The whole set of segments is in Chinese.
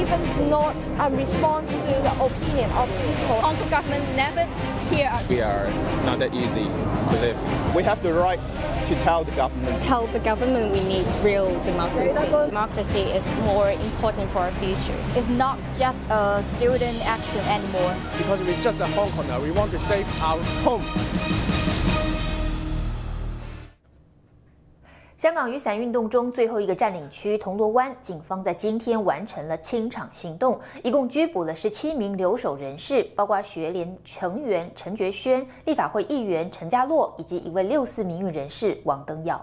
often not respond to the opinion of people. Hong Kong government never hear us. We are not that easy to live. We have the right to tell the government. Tell the government we need real democracy. Democracy is more important for our future. It's not just a student action anymore. Because we're just a Hong Konger, we want to save our home. 香港雨伞运动中最后一个占领区铜锣湾，警方在今天完成了清场行动，一共拘捕了17名留守人士，包括学联成员陈觉轩、立法会议员陈家洛以及一位64名誉人士王登耀。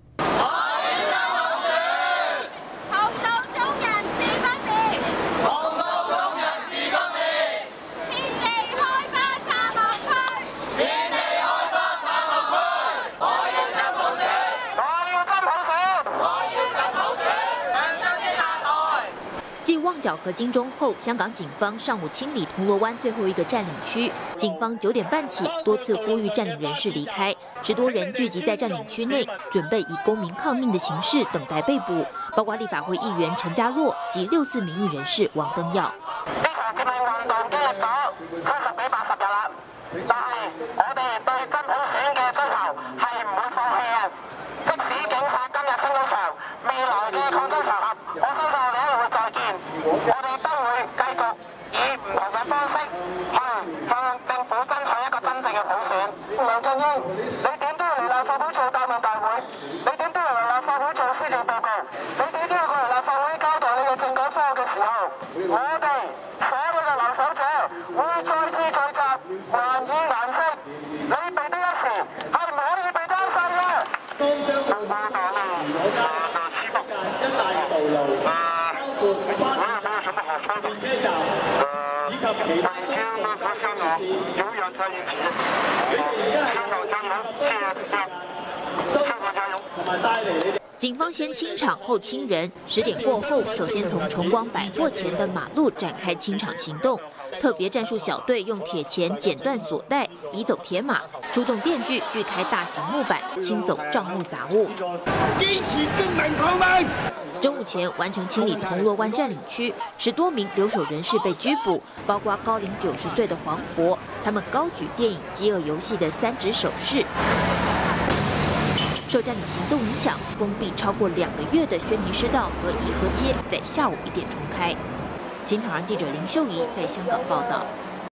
继旺角和金钟后，香港警方上午清理铜锣湾最后一个占领区。警方9点半起多次呼吁占领人士离开，10多人聚集在占领区内，准备以公民抗命的形式等待被捕，包括立法會議員陳家洛及64名譽人士黃登耀。 呢場佔領運動經歷咗70幾80日啦，但係我哋對真普選嘅追求係唔會放棄嘅。即使警察今日清咗場，未來嘅抗爭場合，我相信我哋一定會再見。我哋都會繼續以唔同嘅方式去向政府爭取一個真正嘅普選。梁振英，你點都要嚟立法會做答問大會，你點都要嚟立法會做施政報告，你點都要過嚟立法會交代你嘅政改方案嘅時候，我哋所有嘅留守者會再次聚集，還以顏色。你避得一時，係唔可以避得一世嘅。當將會打就西北一帶道路，包括巴士站、電車站以及其他北京和香港永遠在一起。香港加油！謝謝香港加油！同埋帶嚟你哋。 警方先清场后清人，10点过后，首先从崇光百货前的马路展开清场行动。特别战术小队用铁钳剪断锁带，移走铁马，出动电锯锯开大型木板，清走账目杂物。 堅持公民抗命。 中午前完成清理铜锣湾占领区，10多名留守人士被拘捕，包括高龄90岁的黄渤，他们高举电影《饥饿游戏》的3指手势。 受占领行动影响，封闭超过2个月的轩尼诗道和颐和街在下午1点重开。金台记者林秀仪在香港报道。